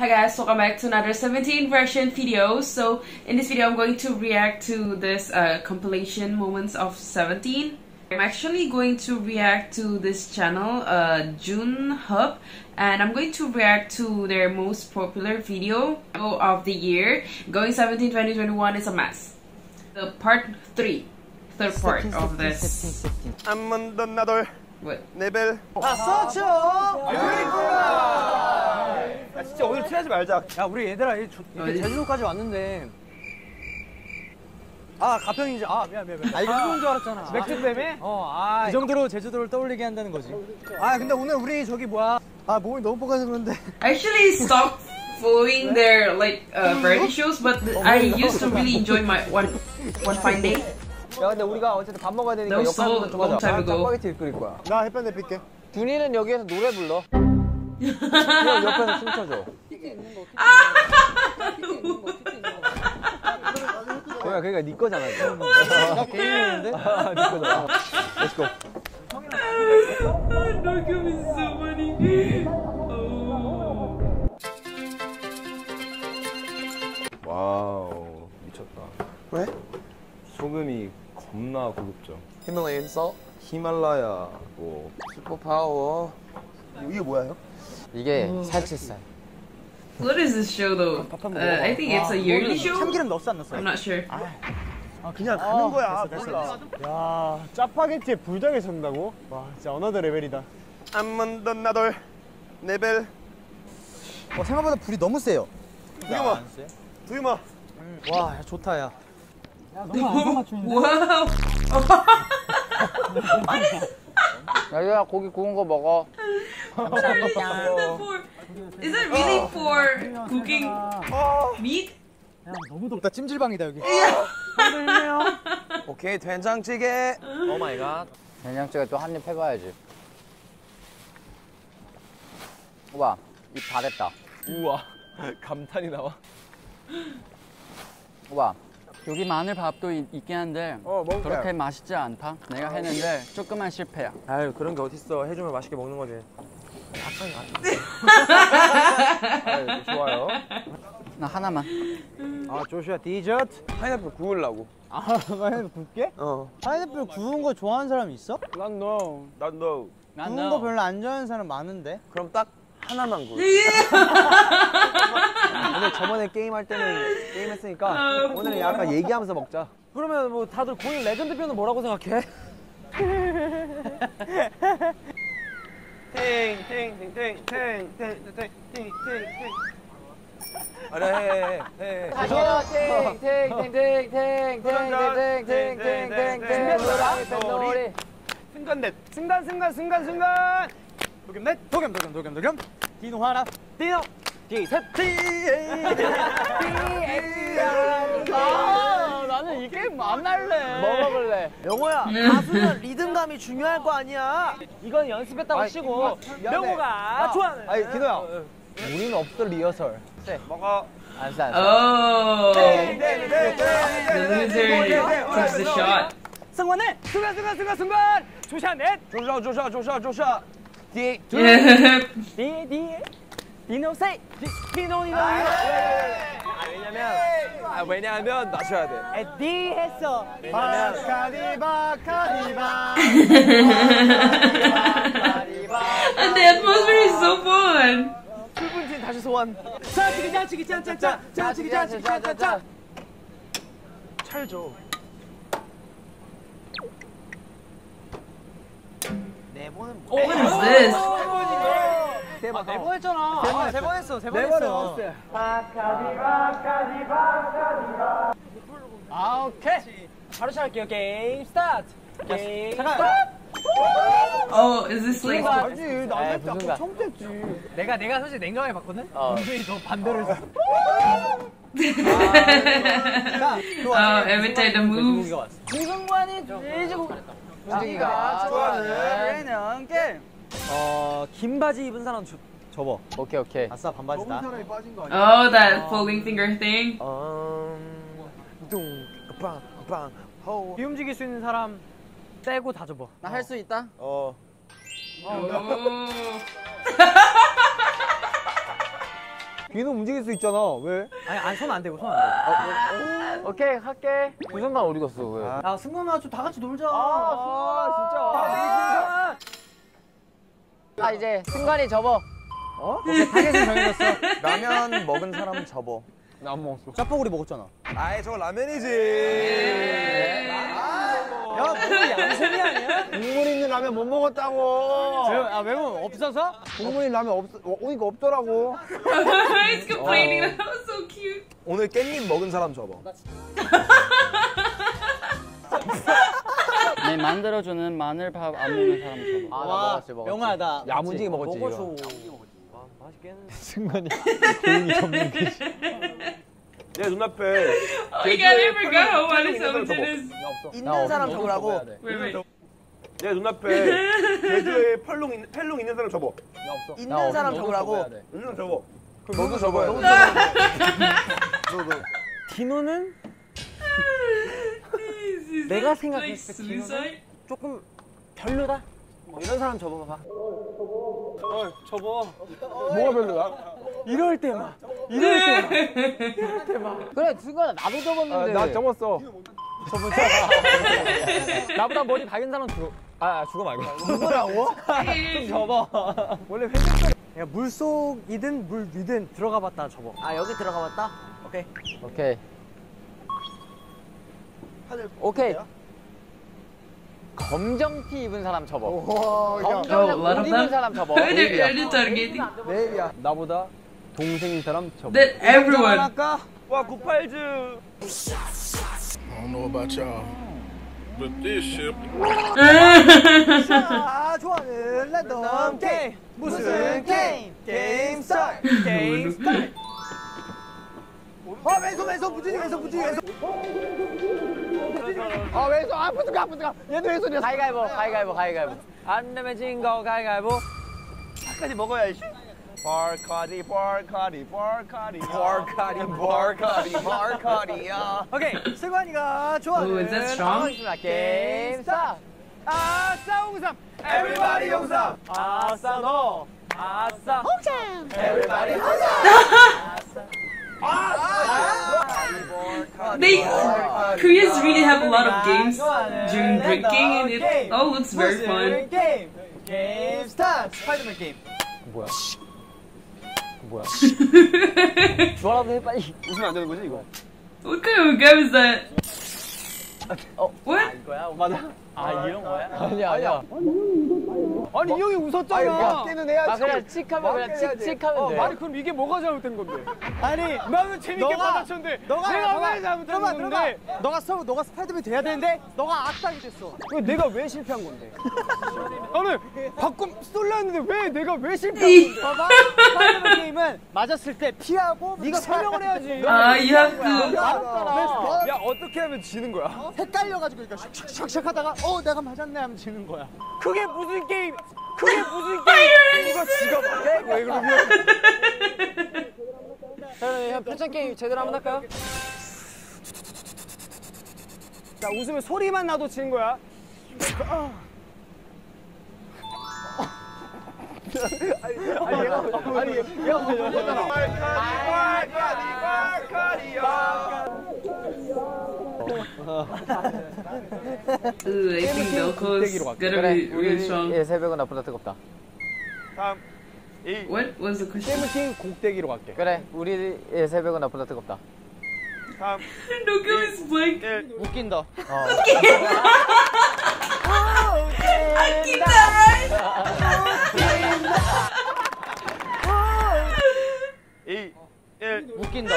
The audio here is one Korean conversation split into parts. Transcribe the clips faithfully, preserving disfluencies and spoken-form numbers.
Hi guys, welcome back to another seventeen version video. So in this video I'm going to react to this uh, compilation moments of seventeen. I'm actually going to react to this channel, uh, Junhub, and I'm going to react to their most popular video of the year. Going seventeen twenty twenty-one is a mess. The part three, third part of this. I'm on the another What? level. 아, 서초! 야, 진짜 오늘 취하지 말자. 야, 우리 얘들아, 이 조, 이렇게 제주도까지 왔는데. 아, 가평이지. 아, 미안, 미안, 미안. 아, 이거 그건 줄 알았잖아. 맥주 때문에? 어, 아. 이 정도로 제주도를 떠올리게 한다는 거지. 아, 근데 오늘 우리 저기 뭐야. 아, 몸이 너무 뻐가서 그런데. I actually stopped following their like uh, variety shows, but I used to really enjoy my one one fine day. 야, 근데 우리가 어쨌든 밥 먹어야 되니까 That was so 역할부터 좀 long 하자. time ago. 짜파게티를 끓일 거야. 나 햇반 내릴게. 준이는 여기에서 노래 불러. 그냥 옆에서 춤춰줘. 그러니까 그러니까 네 거잖아. 나 게임했는데? 아, 네 거잖아. Let's go. Don't give me so funny. 와우, 미쳤다. 왜? 소금이 겁나 고급져. 히말라얀 썰? 히말라야 뭐 슈퍼파워. 이게 뭐야요? 이게 살치살. What is this show though? Uh, I think it's a yearly show. 참기름 넣었어, 안 넣었어? I'm not sure. 아, 그냥 가는 거야. 몰라. 야, 짜파게티에 불닭에 선다고? 와, 진짜 어나더 레벨이다. I'm on the another level. 어, 생각보다 불이 너무 세요. 두유마. 두유마. 와, 야, 좋다, 야. 야, 너무 안 맞추는데? Wow. 야야, 고기 구운 거 먹어. Is that really for cooking meat? 야, 너무 덥다. 찜질방이다, 여기. 오케이, 된장찌개. 오 마이 갓. 된장찌개 또 한 입 해봐야지. 오빠, 입 다 됐다. 우와 감탄이 나와. 오빠. 여기 마늘밥도 있, 있긴 한데 어, 먹을게. 그렇게 맛있지 않다. 내가 했는데 조금만 실패야. 아유, 그런 게 어딨어. 해주면 맛있게 먹는 거지. 아유, 좋아요. 나 하나만. 아, 조슈아, 디저트? 파인애플 구우려고. 아, 파인애플 굽게? 어. 파인애플 구운 거 좋아하는 사람 있어? 난 no. 난 no. 구운 거 별로 안 좋아하는 사람 많은데? 그럼 딱 하나만 구워. 오늘 저번에 게임할 때는 게임했으니까 오늘은 약간 얘기하면서 먹자. 그러면 뭐 다들 고인 레전드 편은 뭐라고 생각해? 탱탱탱탱탱탱탱탱탱탱 그래 해. 탱탱탱탱탱탱탱탱탱탱탱탱 순간넷. 순간, 순간, 순간, 순간! 도겸넷! 도겸, 도겸, 도겸, 도겸! 디노 하나! 디노! 디셋! 디! 아, 나는 이 게임 안 할래. 뭐 먹을래? 영호야, 가수는 리듬감이 중요할 거 아니야. 이건 연습했다고 아이, 치고. 미안해. 명호가 좋아하는. 아니, 디노야. 우리는 없어, 리허설. 먹어. 안 돼, 안 돼. Oh, the loser takes the shot. 승관은 순간, 순간, 순간, 순간! 조샤넷! 조샤, 조샤, 조샤, 조샤. 디, 디. Yep. 디, 디. 디노세이! 디노, 디노, 왜냐면, 아, 왜냐면 낮춰야 돼. 에, 디 했어. 바카디, 바카디바. And the atmosphere is so fun. 출분진 다시 소환. 자, 치기, 자, 치기, 짠, 짠, 짠. 자, 치기, 자, 치기, 짠, 짠, 짠. 찰 줘. What is this? 대박, 네 번 했잖아. 세 번, 세번 했어, 세 번 했어. 아, 오케이. 바로 시작할게요. 게임 스타트. 게임 스타트. Oh, is this like? 아니, 나한테 자꾸 청됐지. 내가, 내가 사실 냉정하게 봤거든? 어. 분명히 너 반대로 했어. Oh, imitate the move. 지금과는 돼지고. 분위기가 좋아하는 얘는 게임. 어, 긴 바지 입은 사람 주, 접어. 오케이, 오케이. 아싸, 반바지다. Oh, that folding finger thing. 음, 둥, 빵, 빵, 호. 비 움직일 수 있는 사람 떼고 다 접어. 나 할 수 있다. 어. Oh. 비는 움직일 수 있잖아. 왜? 아니 안 손 안 대고 손 안 대고. 오케이 할게. 두 손만 어디 갔어 왜? 야 승관아 좀 다 같이 놀자. 아, 아 이제 승관이 접어. 타겟은 정해졌어. 라면 먹은 사람 접어. 나 안 먹었어. 짜파구리 먹었잖아. 아이 저거 라면이지. 야 무슨 양심이 아니야? 국물 있는 라면 못 먹었다고. 아 매운 없어서? 국물 있는 라면 없 오니까 없더라고. He's complaining. That was so cute. 오늘 깻잎 먹은 사람 접어. 내 만들어주는 마늘밥 안 먹는 사람 접어. 아, 나 먹었지, 먹었지. 영아, 나 야무지게 먹었지. 먹어줘. 승관이 조용히 접는 게. 내 눈앞에 Oh my god, I forgot how funny Seventeen is. 있는 사람 적으라고. Wait, wait. 내 눈앞에 제주에 펄롱 있는 펠롱 있는 사람 접어. 있는 사람 적으라고. 있는 사람 접어. 너도 접어야 돼. 디노는 This is 내가 like 생각했을 때 suicide. 조금 별로다. 뭐 이런 사람 접어봐봐. 뭐가 별로야? 이럴 때만. 이럴 때만. 그래 승관아 나도 접었는데. 나 접었어. 나보다 머리 밝은 사람 죽어. 아 죽어 말고. 누구라고? 좀 접어. 원래 회전성. 야 물속이든 물 위든 들어가봤다 접어. 아 여기 들어가봤다? 오케이. 오케이. 하늘 오케이. 검정티 입은 사람 접어. 오, 야, Oh, a lot 옷 of 입은 them. 사람 접어. They're, they're targeting. 내일이야. 나보다 동생인 사람 접어. That everyone. 할까? 와 구팔즈. I don't know about y'all, but this ship 아 좋아하는 랜덤 게임. 무슨 게임? 게임 스타일. 게임 스타일. 아 왼손 왼손 부지리 왼손 부지리 왼손. 아 왼손 아 부드가 부드가. 얘도 왼손이야. 가위가위보 가위가위보 가위가위보. 안 내면 진거 가위가위보. 끝까지 먹어야지. 바카디 바카디 바카디 바카디 바카디 바카디야. 오케이 승관이가 좋아하는. Ooh, is that strong? 게임 스타. 아싸 홍삼. Everybody 홍삼. 아싸 너. 아싸 홍삼. Everybody They Koreans really have a lot of games during drinking, and it all looks very fun. 게임. 게임 스타트. 스파이더맨 게임. 뭐야? 뭐야? 뭐라도 해 빨리. 웃으면 안 되는 거지 이거? What kind of game is that? What? 이거야? 맞아. 아 이런 거야? 아니야 아니야. 아니 이 형이 웃었잖아. 깨는 해야지. 아 그냥 칙하면 그냥 칙칙하면 돼. 아니 그럼 이게 뭐가 잘못된 건데? 아니 나는 재밌게 받아쳤는데 너가 내가 너가 왜 잘못한 건데? 너가 서 너가 스파이더맨 돼야 되는데 너가 악당이 됐어. 왜 내가 왜 실패한 건데? 나는 바꿈 쏠려 했는데 왜 내가 왜 실패한 건데? 봐봐 스파이더맨 게임은 맞았을 때 피하고 네가 설명을 해야지. Uh, you have to. 야 어떻게 하면 지는 거야? 헷갈려가지고 그러니까 샥샥샥 하다가 어 내가 맞았네 하면 지는 거야. 그게 무슨 게임? 그게 무슨 게임? 이거 지가 맞게? 왜 그러면? 자, 표정 게임 제대로 한번 할까요? 자 웃으면 소리만 나도 지는 거야. 아니 얘가 아니 얘가 맞았잖아. 바카디 바카디야. Ooh, I think Velco's gonna be really strong. 예 새벽은 나보다 뜨겁다. 삼, 이, What was the question? 세븐틴 곡대기로 갈게. 그래 우리의 새벽은 나보다 뜨겁다. 삼, No go is blank. 일. 웃긴다. 이, 일. 웃긴다.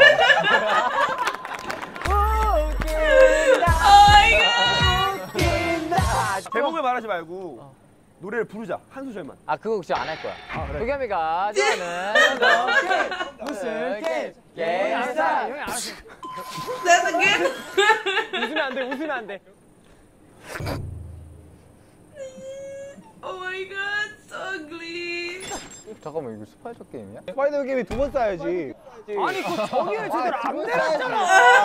Oh my god! 제목을 말하지 말고 노래를 부르자 한 소절만. 아 그거 진짜 안 할 거야. 도겸이가 좋아하는 무슨 게임? 게임 스타. 형이 알았어. That's a game. 웃으면 안 돼. 웃으면 안 돼. Oh my god, so ugly. 잠깐만 이거 스파이더 게임이야? 스파이더 게임이 두 번 쌓여야지. 아니 그 정의를 제대로 안 내렸잖아.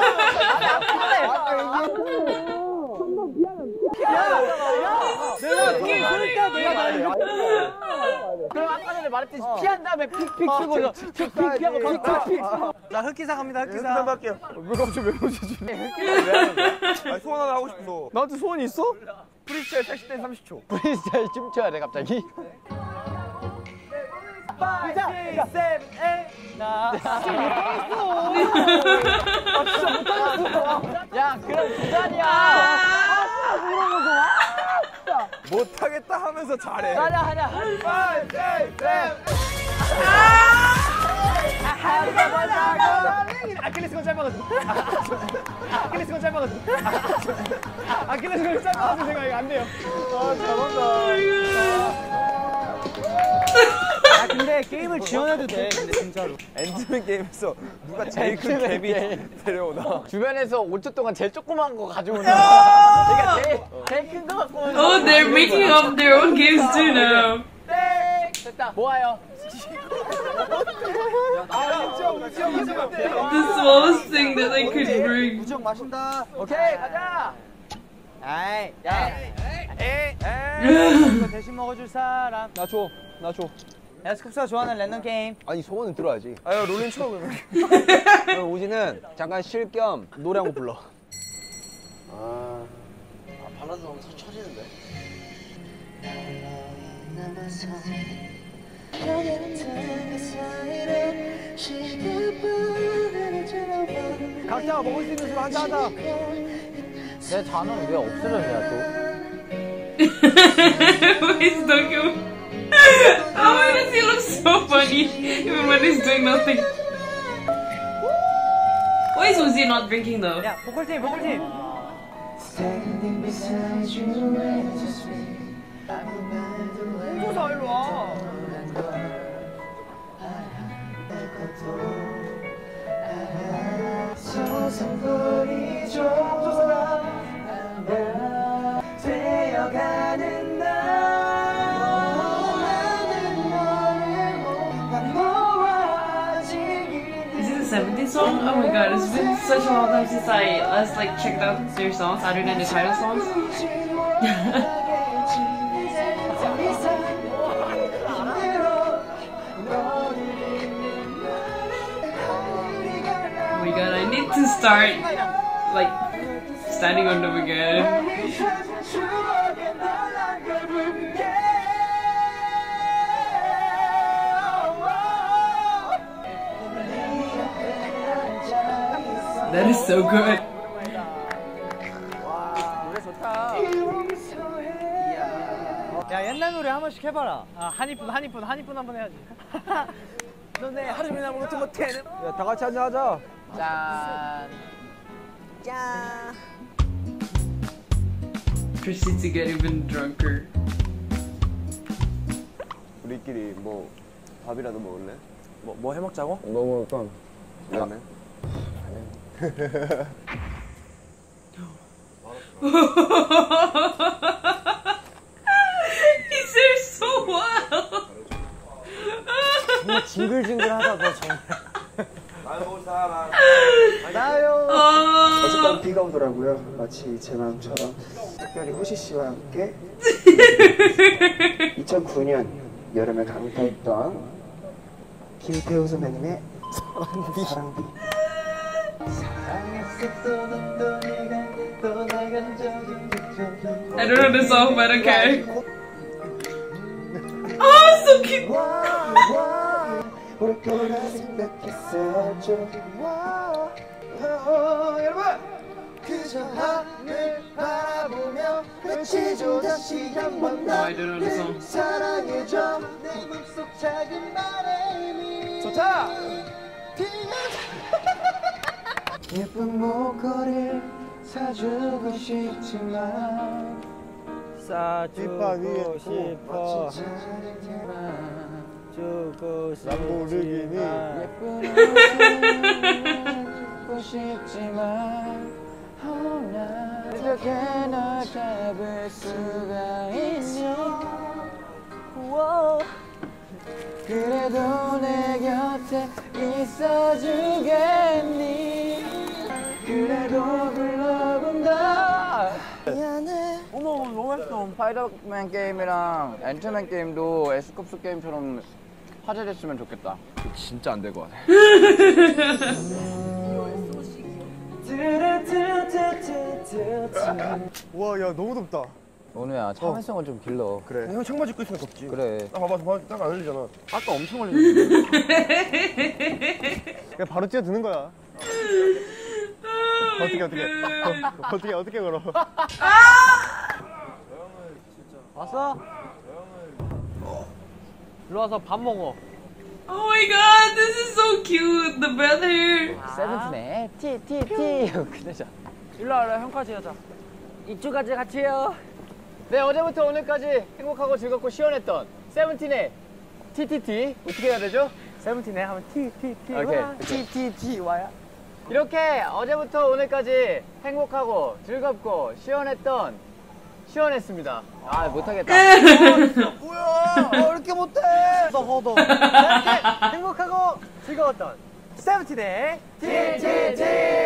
아까 얘기했잖아. 내가 그러니까 내가 나 이거 그럼 아까 전에 말했듯이 피한 다음에 픽픽 쓰고 픽픽 피하고 픽픽. 나 흑기사 갑니다. 흑기사. 흑기사 할게요. 왜 갑자기 왜 보시지? 아니, 소원 하나 하고 싶어서. 나한테 소원이 있어? 프리스타일 셋십 대 삼십 초. 프리스타일 춤춰야 돼 갑자기. 야 그럼 부산이야. 못하겠다 하면서 잘해. 하나 하나. 아킬레스건 짧아가지고. 아킬레스건 짧아가지고. 아킬레스건 짧아가지고 제가 이거 안 돼요. 아 잘한다. 아 근데 게임을 지원해도 돼. 근데 진짜로. 엔드맨 게임에서 누가 제일 큰 개비 데려오나? 주변에서 오 초 동안 제일 조그만 거 가지고 오는. 그러니까 제일 제일 큰 거 갖고 오는. Oh, they're making up their own games too now. 됐다. 모아요. The smallest thing that they could bring. 무적 마신다. 오케이 가자. 아이 야. 에이 이거 대신 먹어줄 사람. 나 줘. 나 줘. 야 스쿱스가 좋아하는 랜덤 게임. 아니 소원은 들어야지. 아유 롤린 쳐 그러면. 그럼 우진은 잠깐 쉴 겸 노래 한 곡 불러. 아, 발라드 너무 쳐지는데. 각자가 먹을 수 있는 수로 한잔 하자. 내 잔은 왜 없어졌냐 또? He's looking. Oh, why does he look so funny even when he's doing nothing? Why is Uzi not drinking though? 야 보컬팀 보컬팀. 홍조사 일로 와. Is it a seventies song? Oh my god, it's been such a long time since I last like checked out their songs other than the title songs. Oh my god, I need to start like standing on them again. That is so good. 야 옛날 노래 한 번씩 해봐라. 아 한이뿐 한이뿐 한이뿐 한번 해야지. 너네 하루 종일 아무것도 못해. 야, 다 같이 한잔 하자. 짠. Proceed to get even drunker. 우리끼리 뭐 밥이라도 먹을래? 뭐, 뭐 해먹자고? 뭐 먹을까? 라면? He's there so wild. 정말 징글징글하다고 정말. 날 볼 사람. 나요. Oh. 어젯밤 비가 오더라고요. 마치 제 마음처럼. 특별히 호시 씨와 함께 이천구 년 여름에 강타했던 김태우 선배님의 사랑비. 사랑비. I don't know the song, but okay. Oh, so cute. 올 거라 생각했었죠. 여러분 그저 하늘 바라보며 외치죠 다시 한번 No, I don't know the song. 사랑해줘 내 맘속 작은 바람이 좋다. 예쁜 목걸이를 사주고 싶지만 사주고 싶어. 주고 싶지만 예쁜 옷을 입고 싶지만 어떻게 널 잡을 수가 있니? 그래도 내 곁에 있어주겠니? 그래도 불러본다. 어머 너무 했어. 스파이더맨 게임이랑 앤트맨 게임도 에스쿱스 게임처럼 화제됐으면 좋겠다. 진짜 안 될 것 같아. 와, 야, 너무 덥다. 원우야, 참을성을 좀 길러. 그래. 형 청바지 입고 있으면 덥지. 그래. 딱 봐봐, 봐봐, 딱 안 흘리잖아. 아까 엄청 걸리는데. 그냥 바로 뛰어드는 거야. 어떻게 어떻게 어, 어떻게 어떻게 걸어? 왔어? 일로 와서 밥 먹어. Oh my god, this is so cute. The brother. 세븐틴에 티, 티, 티. 그러자. 일로 와라, 형까지 하자. 이쪽까지 같이 해요. 네, 어제부터 오늘까지 행복하고 즐겁고 시원했던 세븐틴의 티티티. 어떻게 해야 되죠? 세븐틴에 하면 티 티 티 오케이. 와. 티 티 티 와야. 이렇게 어제부터 오늘까지 행복하고 즐겁고 시원했던 시원했습니다. 아, 못하겠다. 뭐야? 어, 이렇게 못해. 너 허도. 이렇게 행복하고 즐거웠던 세븐틴의 티티티.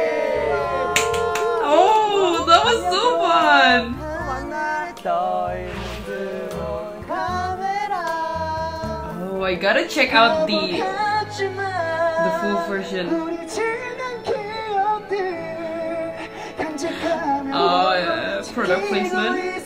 Oh, that was so fun. Oh, I gotta check out the the full version. Oh, yeah, product placement.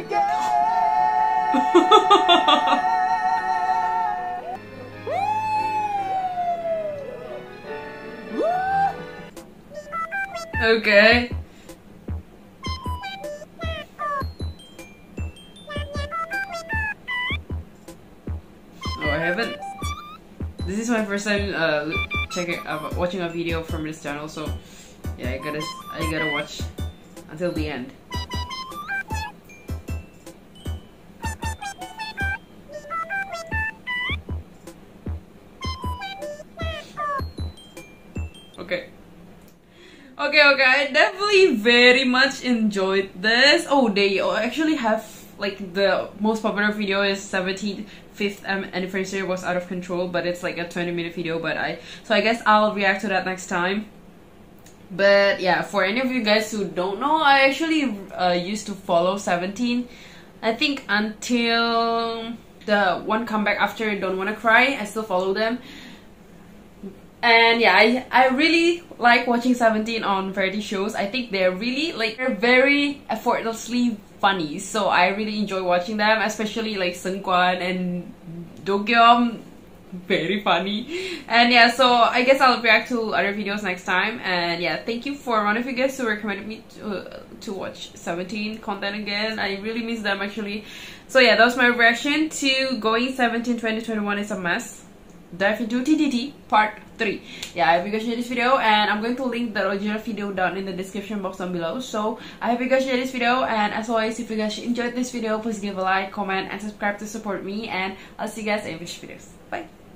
Okay. Oh, I haven't. This is my first time uh, checking, uh, watching a video from this channel, so yeah, I gotta, I gotta watch until the end. Okay. Okay, okay, I definitely very much enjoyed this. Oh, they actually have, like, the most popular video is seventeenth anniversary was out of control, but it's like a twenty minute video, but I, so I guess I'll react to that next time. But yeah, for any of you guys who don't know, I actually uh, used to follow seventeen. I think until the one comeback after Don't Wanna Cry, I still follow them. And yeah, I, I really like watching seventeen on variety shows. I think they're really, like, they're very effortlessly funny. So I really enjoy watching them, especially like Seungkwan and Do-kyum. Very funny. And yeah, so I guess I'll react to other videos next time. And yeah, thank you for one of you guys who recommended me to, uh, to watch seventeen content again. I really miss them actually. So yeah, that was my reaction to Going seventeen twenty twenty-one is a Mess. Dive into T T T part three. Yeah, I hope you guys enjoyed this video, and I'm going to link the original video down in the description box down below. So I hope you guys enjoyed this video, and as always, if you guys enjoyed this video, please give a like, comment, and subscribe to support me, and I'll see you guys in future videos. Bye.